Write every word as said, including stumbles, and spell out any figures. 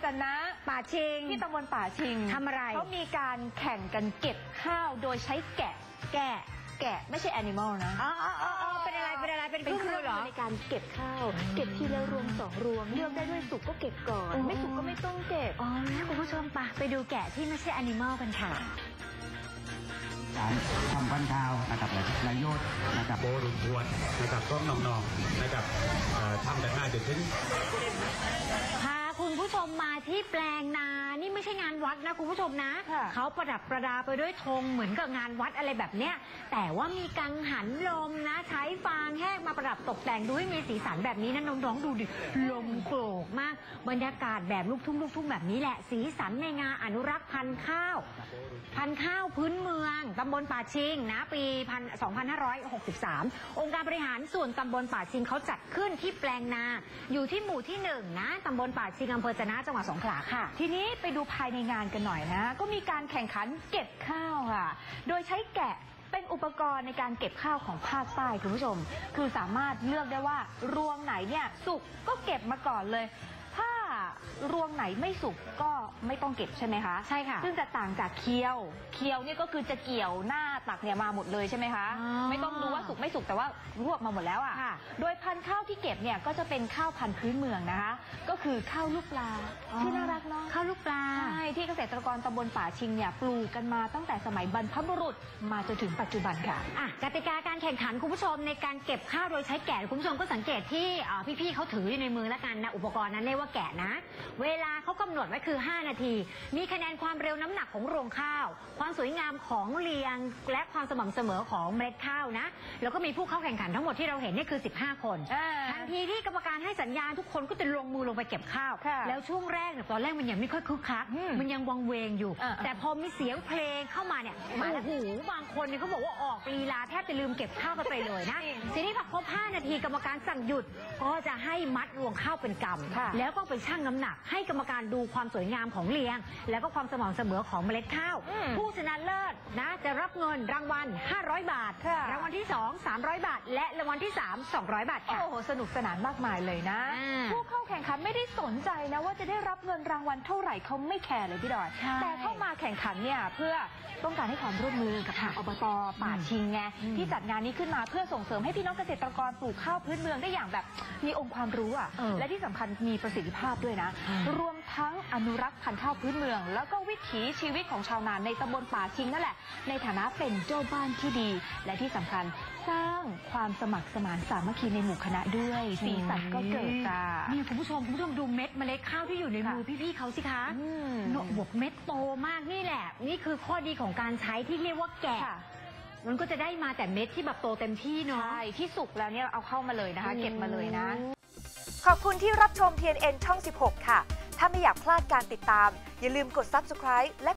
ษณะป่าชิงที่ตำบลป่าชิงทำอะไรเขามีการแข่งกันเก็บข้าวโดยใช้แกะแกะแกะไม่ใช่แอนิมอลนะอ๋ออ๋ออ๋อเป็นอะไรเป็นอะไรเป็นเครื่องมือเหรอในการเก็บข้าวเก็บทีละรวงสองรวงเลือกได้ด้วยสุกก็เก็บก่อนไม่สุกก็ไม่ต้องเก็บอ๋อคุณผู้ชมปะไปดูแกะที่ไม่ใช่แอนิมอลกันค่ะการทำพันธุ์ข้าวนะครับนายโยศนะครับโบรุนทวนนะครับก็น้องๆนะครับทำกันง่ายจนถึงพาคุณผู้ชมมาที่แปลงนานี่ไม่ใช่งานวัดนะคุณผู้ชมนะเขาประดับประดาไปด้วยธงเหมือนกับงานวัดอะไรแบบเนี้ยแต่ว่ามีกังหันลมนะใช้ฟางแห้งมาประดับตกแต่งดูให้มีสีสันแบบนี้นะน้องๆดูดิลมโกรกมากบรรยากาศแบบลูกทุ่งลูกทุ่งแบบนี้แหละสีสันในงานอนุรักษ์พันธุ์ข้าวพันธุ์ข้าวพื้นเมืองตำบลป่าชิงนะปีสองพันห้าร้อยหกสิบสามองค์การบริหารส่วนตำบลป่าชิงเขาจัดขึ้นที่แปลงนาอยู่ที่หมู่ที่หนึ่งนะตำบลป่าชิงอำเภอจะนะจังหวัดสงขลาค่ะทีนี้ไปดูภายในงานกันหน่อยนะก็มีการแข่งขันเก็บข้าวค่ะโดยใช้แกะเป็นอุปกรณ์ในการเก็บข้าวของภาคใต้คุณผู้ชมคือสามารถเลือกได้ว่ารวงไหนเนี่ยสุกก็เก็บมาก่อนเลยถ้ารวงไหนไม่สุกก็ไม่ต้องเก็บใช่ไหมคะใช่ค่ะซึ่งจะต่างจากเคี้ยวเคี้ยวนี่ก็คือจะเกี่ยวหน้าตักเนี่ยมาหมดเลยใช่ไหมคะไม่ต้องดูว่าสุกไม่สุกแต่ว่ารวบมาหมดแล้วอ่ะโดยพันธุ์ข้าวที่เก็บเนี่ยก็จะเป็นข้าวพันธุ์พื้นเมืองนะคะก็คือข้าวลูกปลาที่น่ารักเนาะข้าวลูกปลาใช่ที่เกษตรกรตำบลป่าชิงเนี่ยปลูกกันมาตั้งแต่สมัยบรรพบุรุษมาจนถึงปัจจุบันค่ะอ่ะกติกาการแข่งขันคุณผู้ชมในการเก็บข้าวโดยใช้แกะคุณผู้ชมก็สังเกตที่พี่ๆเขาถืออยู่ในมือแล้วกันนะอุปกรณ์นั้นเรียกว่าแกะนะเวลาเขากำหนดไว้คือห้านาทีมีคะแนนความเร็วน้ำหนักของรวงข้าวความสวยงามของเรียงและความสม่ำเสมอของเมล็ดข้าวนะแล้วก็มีผู้เข้าแข่งขันทั้งหมดที่เราเห็นนี่คือสิบห้าคนทันทีที่กรรมการให้สัญญาณทุกคนก็จะลงมือลงไปเก็บข้าวแล้วช่วงแรกเนี่ยตอนแรกมันยังไม่ค่อยคึกคักมันยังวังเวงอยู่แต่พอมีเสียงเพลงเข้ามาเนี่ยโอ้โหบางคนเนี่ยเขาบอกว่าออกลีลาแทบจะลืมเก็บข้าวกันไปเลยนะทีนี้พอครบห้านาทีกรรมการสั่งหยุดก็จะให้มัดรวงข้าวเป็นกำแล้วก็ไปชั่งน้ำหนักให้กรรมการดูความสวยงามของเรียงแล้วก็ความสม่ำเสมอของเมล็ดข้าวผู้ชนะเลิศนะจะรับเงินรางวัลห้าร้อยบาทรางวัลที่สอง สามร้อยบาทและรางวัลที่สาม สองร้อยบาทค่ะโอ้โหสนุกสนานมากมายเลยนะผู้เข้าแข่งขันไม่ได้สนใจนะว่าจะได้รับเงินรางวัลเท่าไหร่เขาไม่แคร์เลยพี่ดอยแต่เข้ามาแข่งขันเนี่ยเพื่อต้องการให้ความร่วมมือกับทางอบต.ป่าชิงไงที่จัดงานนี้ขึ้นมาเพื่อส่งเสริมให้พี่น้องเกษตรกรปลูกข้าวพื้นเมืองได้อย่างแบบมีองค์ความรู้อ่ะและที่สำคัญมีประสิทธิภาพด้วยนะรวมทั้งอนุรักษ์พันธุ์ข้าวพื้นเมืองแล้วก็วิถีชีวิตของชาวนาในตำบลป่าชิงนั่นแหละในฐานะเป็นเจ้าบ้านที่ดีและที่สำคัญสร้างความสมัครสมานสามัคคีในหมู่คณะด้วยสีสันก็เกิดจ้านี่คุณผู้ชมคุณผู้ชมดูเม็ดเมล็ดข้าวที่อยู่ในมือพี่ๆเขาสิคะหนวบเม็ดโตมากนี่แหละนี่คือข้อดีของการใช้ที่เรียกว่าแกะมันก็จะได้มาแต่เม็ดที่แบบโตเต็มที่เนาะใช่ที่สุกแล้วเนี่ยเอาเข้ามาเลยนะคะเก็บมาเลยนะขอบคุณที่รับชม ที เอ็น เอ็น ช่อง สิบหก ค่ะถ้าไม่อยากพลาดการติดตามอย่าลืมกด ซับสไครบ์ และ